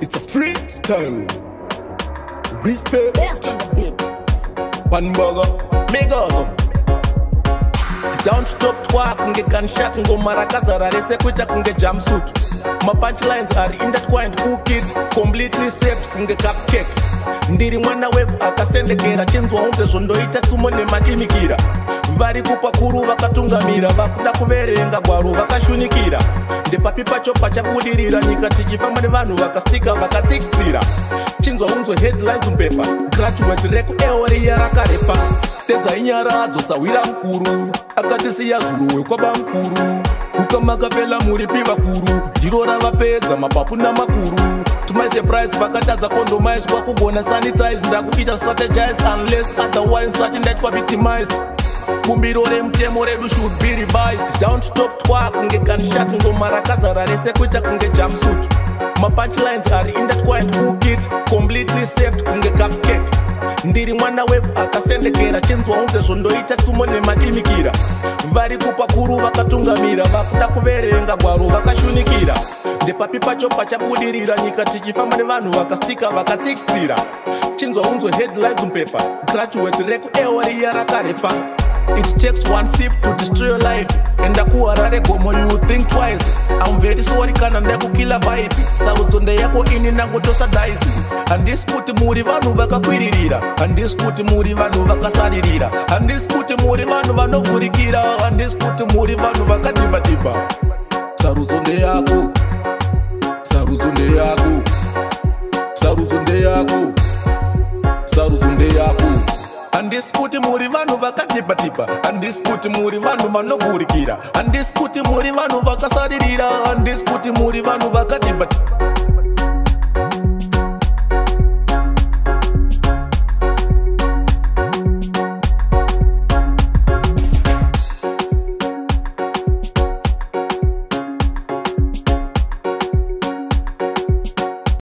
It's a freestyle. Respect. Panburger. Megasm. Don't stop twerk kunge gunshot ngoma rakazara rese kuita kunge jumpsuit. My punchlines are intertwined, cook it completely saved kunge cupcake. Ndiri mwana web akasendekera chinzwa unze zvondoita tsumo nemadimikira. Vari kupa kuru vakatungamira vakuda kuverenga gwaro vakashunikira. Ndepapi pacho pachabudirira nyika tichifamba nevanhu vakastika vakatsikitsira. Chinzwa unzwe headlines mupepa graduate reku eoriya rakarepa. Tedza inyara dzosawira mukuru akatisiya zuro wekwaba mukuru. Ukamakapela muripi vakuru ndiro ravapedza mapapu namakuru. To my surprise vakatadza condomize kwakugona sanitize ndakuita strategize unless otherwise certain that kwa victimized. Kumbiro remutemo redu should be revised. Don't stop twerk kunge gunshot ngoma rakazara rese kuita kunge jumpsuit. My punchlines are intertwined, cook it completely saved kunge cupcake. Ndiri mwana web akasendekera chinzwa unze zvondoita tsumo nemadimikira. Vari kupa kuru vakatungamira vakuda kuverenga gwaro vakashunikira. Ndepapi pacho pachabudirira nyika tichifamba nevanhu vakastika vakatsikitsira. Chinzwa unzwe headlines mupepa graduate reku eoriya rakarepa. It takes one sip to destroy your life. Enda kuharare gomo you think twice. I'm very sorry kana ndakukila vibe. Sarudzonde yako ini nangotosa daisi. Handisi kuti muri vanhu vakakwiririra. Handisi kuti muri vanhu vakasaririra. Handisi kuti muri vanhu vanovhurikira. Handisi kuti muri vanhu vakadhibhadhibha. Sarudzonde yako. Sarudzonde yako. Sarudzonde yako. Sarudzonde yako. Handisi kuti muri vanhu vakadhibhadhibha. Handisi kuti muri vanhu vanovhurikira. Handisi kuti muri vanhu vakasaririra. Handisi kuti muri vanhu vakadhibhadhibha.